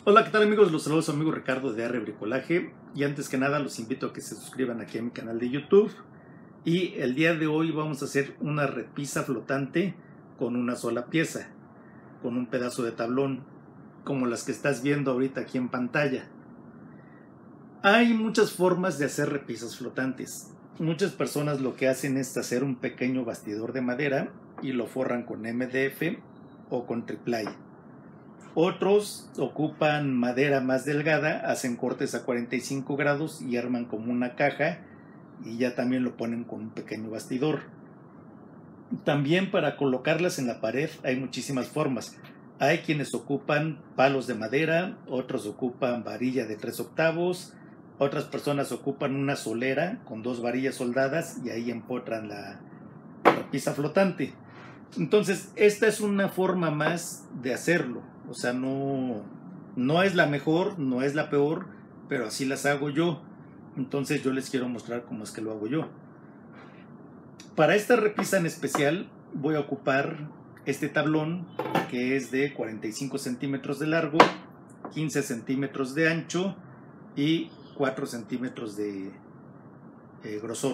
Hola, ¿qué tal amigos? Los saludos a su amigo Ricardo de AR Bricolaje y antes que nada los invito a que se suscriban aquí a mi canal de YouTube y el día de hoy vamos a hacer una repisa flotante con una sola pieza, con un pedazo de tablón como las que estás viendo ahorita aquí en pantalla. Hay muchas formas de hacer repisas flotantes. Muchas personas lo que hacen es hacer un pequeño bastidor de madera y lo forran con MDF o con triplay. Otros ocupan madera más delgada, hacen cortes a 45 grados y arman como una caja y ya también lo ponen con un pequeño bastidor. También para colocarlas en la pared hay muchísimas formas. Hay quienes ocupan palos de madera, otros ocupan varilla de 3/8, otras personas ocupan una solera con 2 varillas soldadas y ahí empotran la repisa flotante. Entonces, esta es una forma más de hacerlo. O sea, no es la mejor, no es la peor, pero así las hago yo. Entonces yo les quiero mostrar cómo es que lo hago yo. Para esta repisa en especial voy a ocupar este tablón que es de 45 centímetros de largo, 15 centímetros de ancho y 4 centímetros de grosor.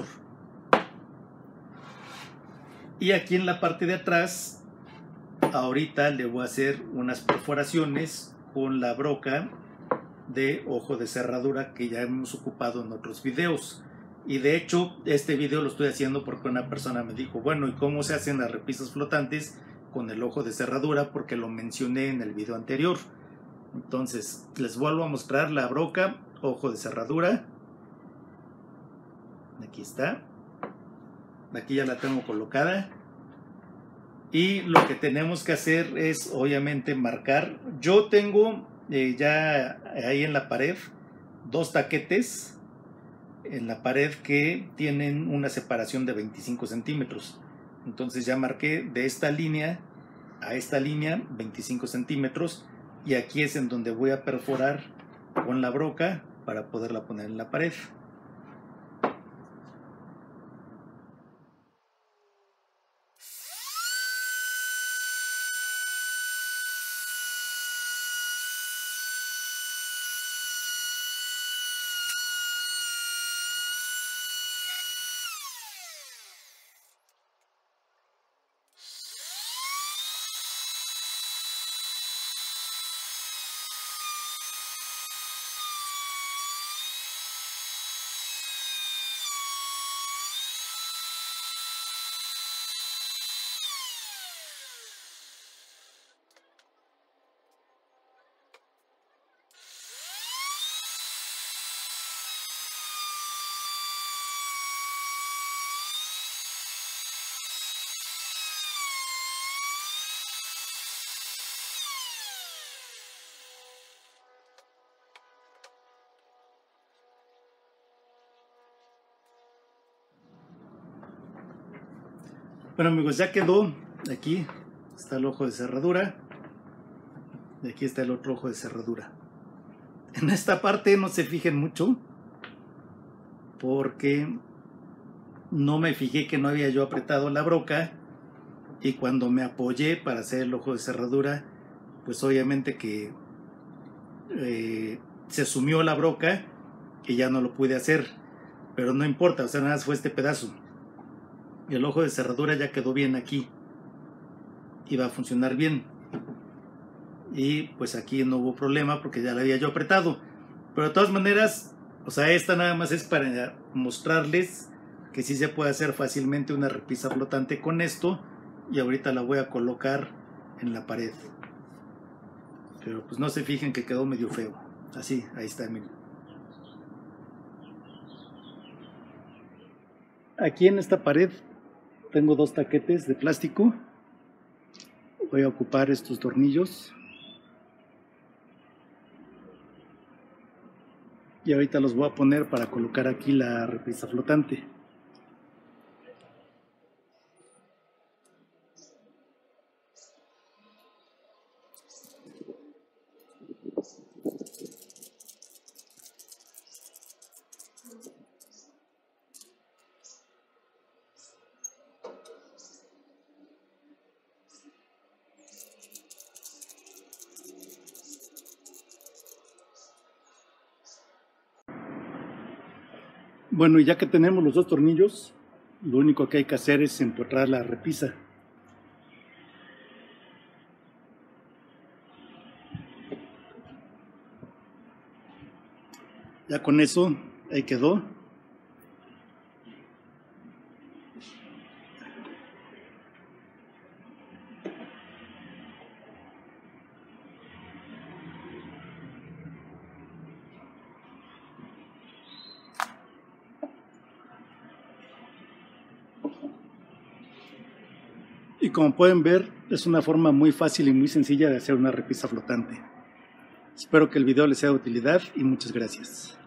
Y aquí en la parte de atrás, ahorita le voy a hacer unas perforaciones con la broca de ojo de cerradura que ya hemos ocupado en otros videos. Y de hecho, este video lo estoy haciendo porque una persona me dijo, bueno, ¿y cómo se hacen las repisas flotantes con el ojo de cerradura? Porque lo mencioné en el video anterior. Entonces, les vuelvo a mostrar la broca, ojo de cerradura. Aquí está. Aquí ya la tengo colocada. Y lo que tenemos que hacer es obviamente marcar. Yo tengo ya ahí en la pared 2 taquetes en la pared que tienen una separación de 25 centímetros. Entonces ya marqué de esta línea a esta línea 25 centímetros y aquí es en donde voy a perforar con la broca para poderla poner en la pared. Bueno amigos, ya quedó. Aquí está el ojo de cerradura y aquí está el otro ojo de cerradura. En esta parte no se fijen mucho porque no me fijé que no había yo apretado la broca y cuando me apoyé para hacer el ojo de cerradura, pues obviamente que se sumió la broca y ya no lo pude hacer, pero no importa, o sea, nada más fue este pedazo. Y el ojo de cerradura ya quedó bien aquí y va a funcionar bien. Y pues aquí no hubo problema porque ya la había yo apretado. Pero de todas maneras, o sea, esta nada más es para mostrarles que sí se puede hacer fácilmente una repisa flotante con esto. Y ahorita la voy a colocar en la pared. Pero pues no se fijen que quedó medio feo. Así, ahí está, miren. Aquí en esta pared tengo 2 taquetes de plástico. Voy a ocupar estos tornillos. Y ahorita los voy a poner para colocar aquí la repisa flotante. Bueno, y ya que tenemos los dos tornillos, lo único que hay que hacer es empotrar la repisa. Ya con eso, ahí quedó. Y como pueden ver, es una forma muy fácil y muy sencilla de hacer una repisa flotante. Espero que el video les sea de utilidad y muchas gracias.